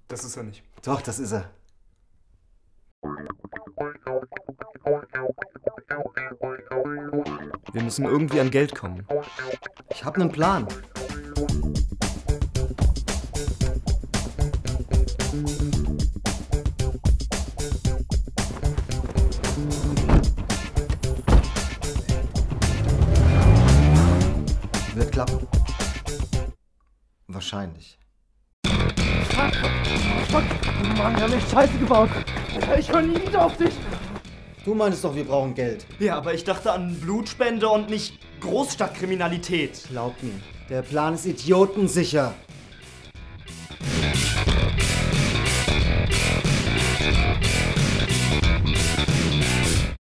Das ist er nicht. Doch, das ist er. Wir müssen irgendwie an Geld kommen. Ich habe einen Plan. Wird klappen. Wahrscheinlich. Fuck! Mann, wir haben echt Scheiße gebaut. Ich höre nie wieder auf dich. Du meintest doch, wir brauchen Geld. Ja, aber ich dachte an Blutspende und nicht Großstadtkriminalität. Glaub mir, der Plan ist idiotensicher.